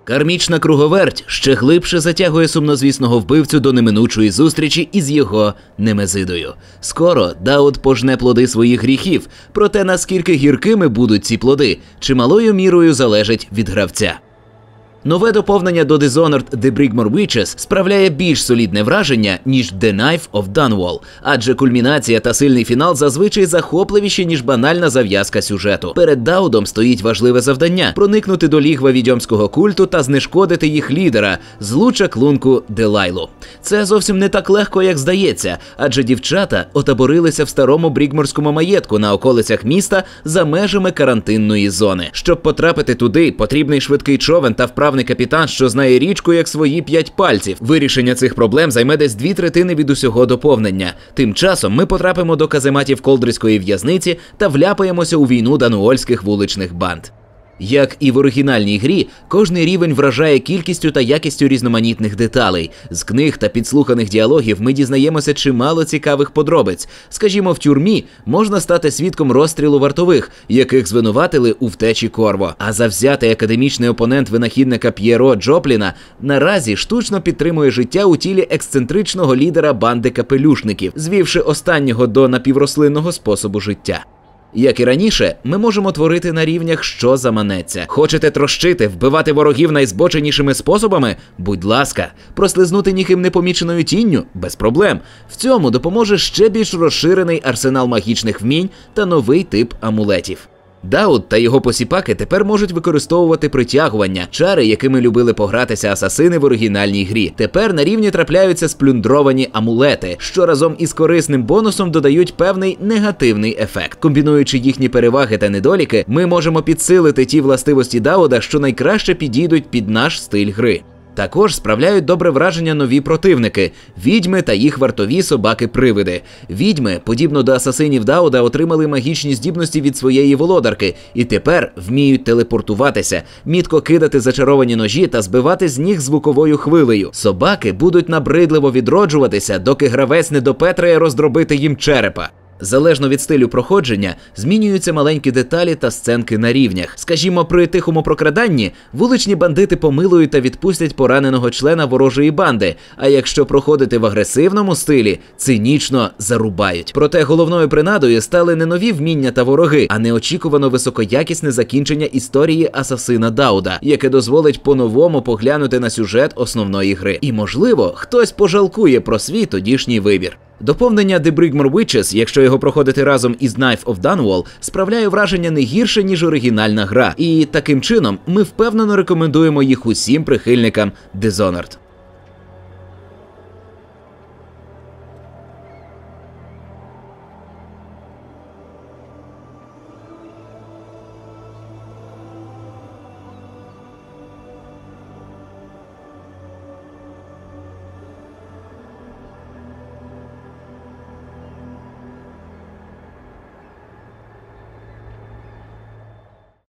Кармічна круговерть ще глибше затягує сумнозвісного вбивцю до неминучої зустрічі із його немезидою. Скоро Дауд пожне плоди своїх гріхів, проте наскільки гіркими будуть ці плоди, чималою мірою залежить від гравця. Нове доповнення до Dishonored The Brigmore Witches справляє більш солідне враження, ніж The Knife of Dunwall, адже кульмінація та сильний фінал зазвичай захопливіші, ніж банальна зав'язка сюжету. Перед Даудом стоїть важливе завдання – проникнути до лігва відьомського культу та знешкодити їх лідера, злу-чаклунку Делайлу. Це зовсім не так легко, як здається, адже дівчата отаборилися в старому брігморському маєтку на околицях міста за межами карантинної зони. Щоб потрапити туди, потрібний швидкий човен та вправний капітан, що знає річку як свої 5 пальців. Вирішення цих проблем займе десь 2/3 від усього доповнення. Тим часом ми потрапимо до казематів Колдрської в'язниці та вляпаємося у війну дануольських вуличних банд. Як і в оригінальній грі, кожний рівень вражає кількістю та якістю різноманітних деталей. З книг та підслуханих діалогів ми дізнаємося чимало цікавих подробиць. Скажімо, в тюрмі можна стати свідком розстрілу вартових, яких звинуватили у втечі Корво. А завзятий академічний опонент винахідника П'єро Джопліна наразі штучно підтримує життя у тілі ексцентричного лідера банди капелюшників, звівши останнього до напіврослинного способу життя. Як і раніше, ми можемо творити на рівнях, що заманеться. Хочете трощити, вбивати ворогів найзбоченішими способами? Будь ласка. Прослизнути ніким непоміченою тінню? Без проблем. В цьому допоможе ще більш розширений арсенал магічних вмінь та новий тип амулетів. Дауд та його посіпаки тепер можуть використовувати притягування, чари, якими любили погратися асасини в оригінальній грі. Тепер на рівні трапляються сплюндровані амулети, що разом із корисним бонусом додають певний негативний ефект. Комбінуючи їхні переваги та недоліки, ми можемо підсилити ті властивості Дауда, що найкраще підійдуть під наш стиль гри. Також справляють добре враження нові противники – відьми та їх вартові собаки-привиди. Відьми, подібно до асасинів Дауда, отримали магічні здібності від своєї володарки і тепер вміють телепортуватися, мітко кидати зачаровані ножі та збивати з ніг звуковою хвилею. Собаки будуть набридливо відроджуватися, доки гравець не допетрає роздробити їм черепа. Залежно від стилю проходження, змінюються маленькі деталі та сценки на рівнях. Скажімо, при тихому прокраданні вуличні бандити помилують та відпустять пораненого члена ворожої банди, а якщо проходити в агресивному стилі, цинічно зарубають. Проте головною принадою стали не нові вміння та вороги, а неочікувано високоякісне закінчення історії асасина Дауда, яке дозволить по-новому поглянути на сюжет основної гри. І, можливо, хтось пожалкує про свій тодішній вибір. Доповнення The Brigmore Witches, якщо його проходити разом із Knife of Dunwall, справляє враження не гірше, ніж оригінальна гра. І таким чином ми впевнено рекомендуємо їх усім прихильникам Dishonored.